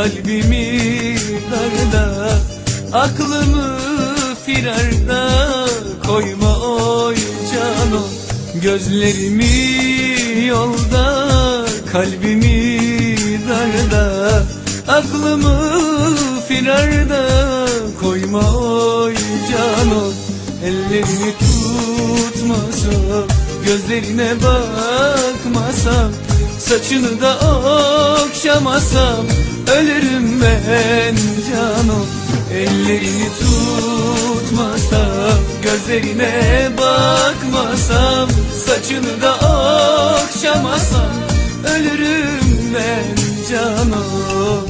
Kalbimi darda, aklımı firarda koyma oy canon. Gözlerimi yolda, kalbimi darda, aklımı firarda koyma oy canon. Ellerini tutmasam, gözlerine bakmasam, saçını da okşamasam ölürüm ben canon. Ellerini tutmasam, gözlerine bakmasam, saçını da okşamasam ölürüm ben canon.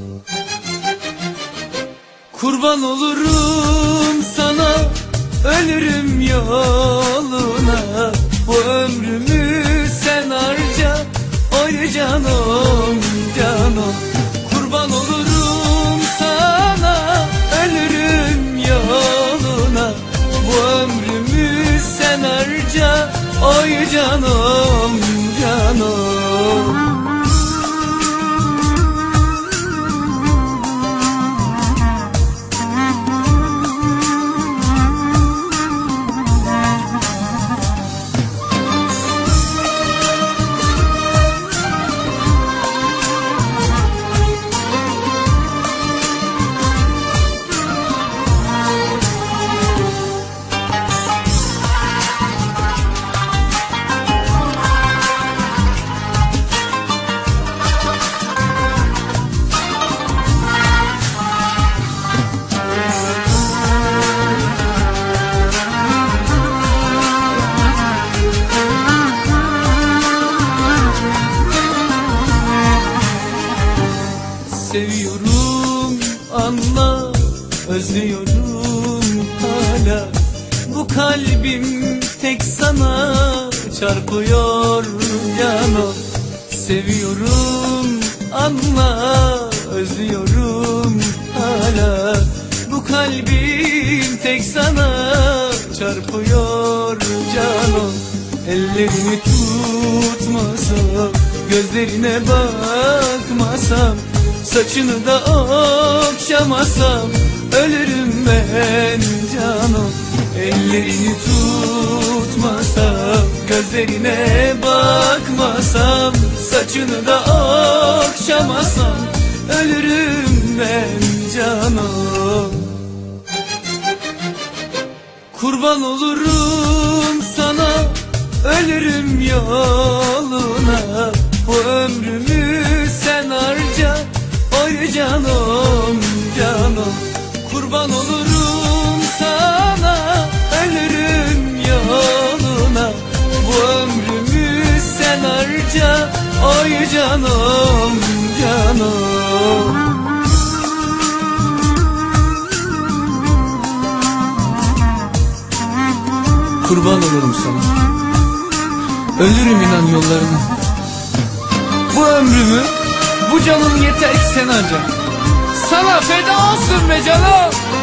Kurban olurum sana, ölürüm yoluna, bu ömrümü sen harca oy canom canom. Kurban olurum sana, ölürüm yoluna, bu ömrümü sen harca oy canom canom. Seviyorum anla, özlüyorum hala, bu kalbim tek sana çarpıyor canon. Seviyorum anla, özlüyorum hala, bu kalbim tek sana çarpıyor canon. Ellerini tutmasam, gözlerine bakmasam, saçını da okşamasam ölürüm ben canon. Ellerini tutmasam, gözlerine bakmasam, saçını da okşamasam ölürüm ben canon. Kurban olurum sana, ölürüm yoluna, bu ömrümü sen harca oy canom canom. Kurban olurum sana, ölürüm yoluna, bu ömrümü sen harca oy canom canom. Kurban olurum sana, ölürüm inan yollarına, bu ömrümü, bu canım yeter ki sen harca. Sana feda olsun be canım.